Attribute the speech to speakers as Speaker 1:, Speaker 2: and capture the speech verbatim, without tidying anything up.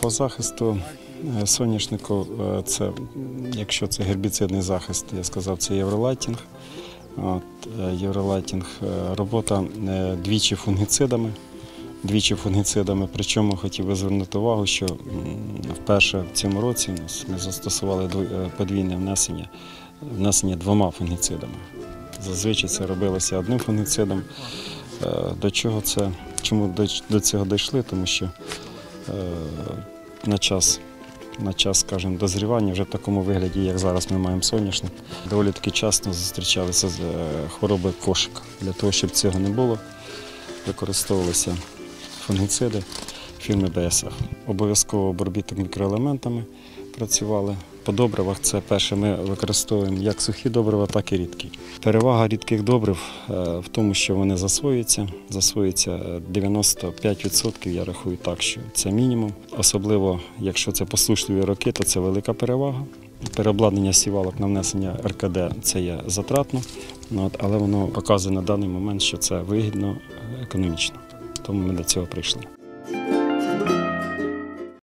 Speaker 1: По захисту соняшнику, це, якщо це гербіцидний захист, я сказав, це євролайтінг. От, євролайтінг, робота двічі фунгіцидами, двічі фунгіцидами, причому хотів би звернути увагу, що вперше в цьому році ми застосували подвійне внесення, внесення двома фунгіцидами. Зазвичай це робилося одним фунгіцидом. До чого це, чому до цього дійшли? Тому що на час, на час, скажімо, дозрівання вже в такому вигляді, як зараз ми маємо соняшник, доволі таки часто зустрічалися хвороби кошика. Для того, щоб цього не було, використовувалися фунгіциди фірми Б С Ф. Обов'язково обробіток мікроелементами працювали. По добривах це перше ми використовуємо як сухі добрива, так і рідкі. Перевага рідких добрив в тому, що вони засвоюються. Засвоюються дев'яносто п'ять відсотків, я рахую так, що це мінімум. Особливо, якщо це посушливі роки, то це велика перевага. Переобладнання сівалок на внесення Р К Д – це є затратно, але воно показує на даний момент, що це вигідно, економічно. Тому ми до цього прийшли.